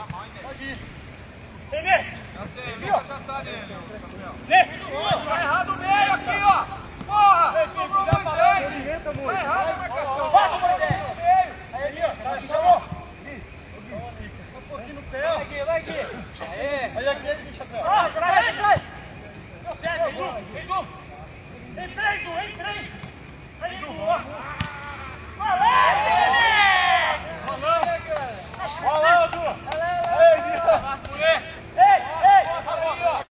Tem nesse. Já tá nele, Gabriel. Nesse. Tá errado o meio aqui, ó. Porra! Sobrou mais 10. Tá errado a marcação. Passa pra dentro. Aí, Aí, ó. Chamou. um pouquinho no pé, ó. Vai, Gui.